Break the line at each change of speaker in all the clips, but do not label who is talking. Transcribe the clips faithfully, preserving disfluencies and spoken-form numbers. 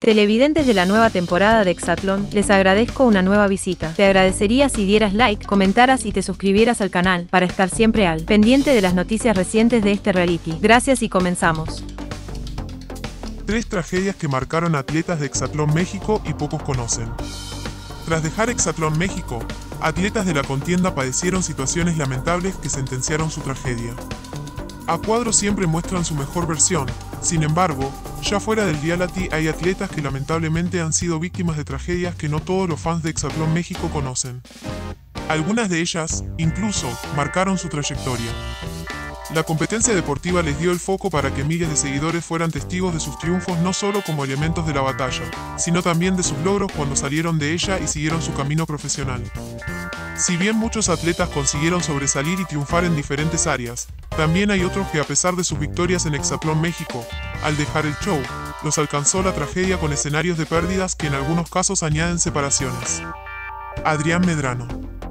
Televidentes de la nueva temporada de Hexatlón, les agradezco una nueva visita. Te agradecería si dieras like, comentaras y te suscribieras al canal, para estar siempre al pendiente de las noticias recientes de este reality. Gracias y comenzamos.
Tres tragedias que marcaron a atletas de Hexatlón México y pocos conocen. Tras dejar Hexatlón México, atletas de la contienda padecieron situaciones lamentables que sentenciaron su tragedia. A cuadros siempre muestran su mejor versión, sin embargo, ya fuera del reality hay atletas que lamentablemente han sido víctimas de tragedias que no todos los fans de Hexatlón México conocen. Algunas de ellas, incluso, marcaron su trayectoria. La competencia deportiva les dio el foco para que miles de seguidores fueran testigos de sus triunfos no solo como elementos de la batalla, sino también de sus logros cuando salieron de ella y siguieron su camino profesional. Si bien muchos atletas consiguieron sobresalir y triunfar en diferentes áreas, también hay otros que a pesar de sus victorias en Hexatlón México, al dejar el show, los alcanzó la tragedia con escenarios de pérdidas que en algunos casos añaden separaciones. Adrián Medrano.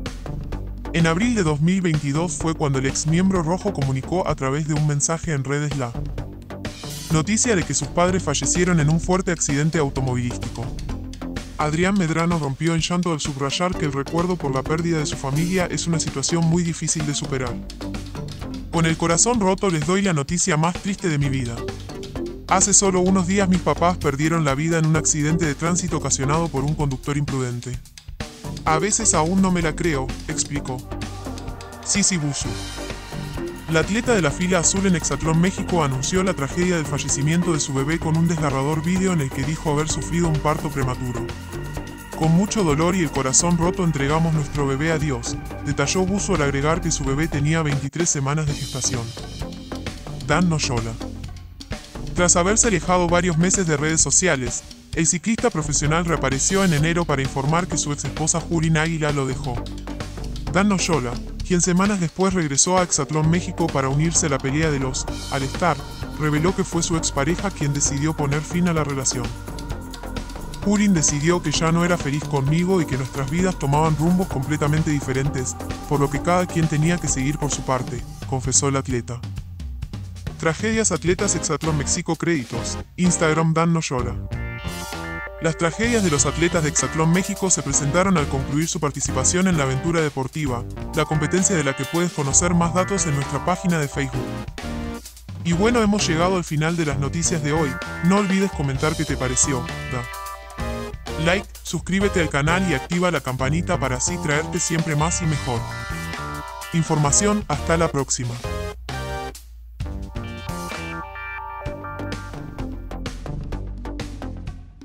En abril de dos mil veintidós fue cuando el ex miembro rojo comunicó a través de un mensaje en redes la noticia de que sus padres fallecieron en un fuerte accidente automovilístico. Adrián Medrano rompió en llanto al subrayar que el recuerdo por la pérdida de su familia es una situación muy difícil de superar. Con el corazón roto les doy la noticia más triste de mi vida. Hace solo unos días mis papás perdieron la vida en un accidente de tránsito ocasionado por un conductor imprudente. A veces aún no me la creo, explicó. Sisi Busu. La atleta de la fila azul en Hexatlón México anunció la tragedia del fallecimiento de su bebé con un desgarrador vídeo en el que dijo haber sufrido un parto prematuro. Con mucho dolor y el corazón roto entregamos nuestro bebé a Dios, detalló Busu al agregar que su bebé tenía veintitrés semanas de gestación. Dan Noyola. Tras haberse alejado varios meses de redes sociales, el ciclista profesional reapareció en enero para informar que su ex esposa Jurín Águila lo dejó. Dan Noyola, quien semanas después regresó a Hexatlón México para unirse a la pelea de los All Star, reveló que fue su expareja quien decidió poner fin a la relación. Jurín decidió que ya no era feliz conmigo y que nuestras vidas tomaban rumbos completamente diferentes, por lo que cada quien tenía que seguir por su parte, confesó el atleta. Tragedias atletas Hexatlón México créditos, Instagram Dan Noyola. Las tragedias de los atletas de Hexatlón México se presentaron al concluir su participación en la aventura deportiva, la competencia de la que puedes conocer más datos en nuestra página de Facebook. Y bueno, hemos llegado al final de las noticias de hoy, no olvides comentar qué te pareció, da like, suscríbete al canal y activa la campanita para así traerte siempre más y mejor información. Hasta la próxima.